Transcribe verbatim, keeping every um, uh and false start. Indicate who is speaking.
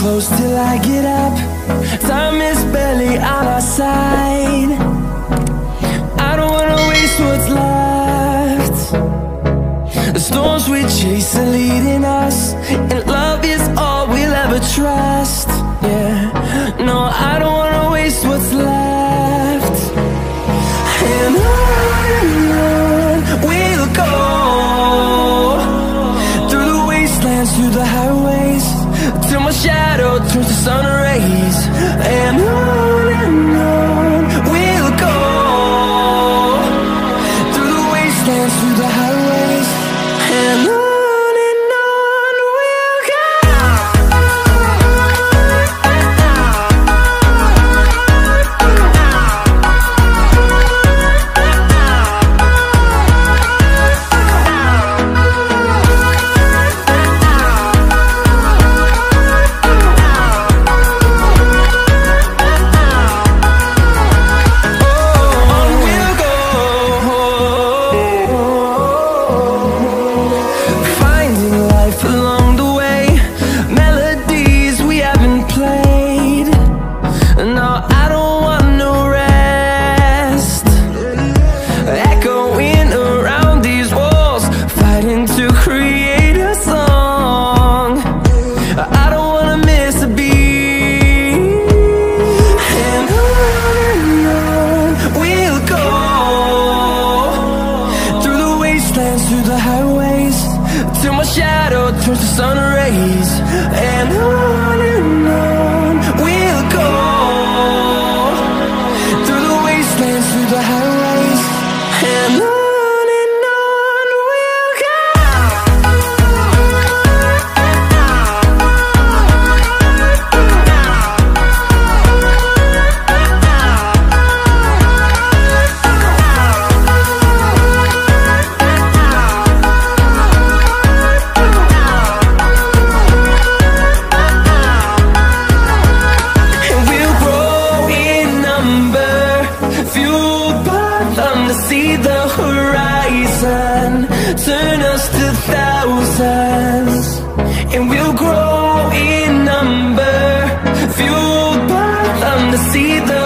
Speaker 1: close till I get up. Time is barely on our side. I don't wanna waste what's left. The storms we chase are leading us, and love is all we'll ever trust. Yeah, no, I don't wanna waste what's left. And on and on we'll go, through the wastelands, through the highways, till my shadow turns to sun rays. And on and on we'll go, through the wastelands, through the highways, and on. Through the highways, till my shadow turns to sun rays. And on and on we'll go, through the wastelands, through the highways, and on. See the horizon, turn us to thousands, and we'll grow in number, fueled by them to see the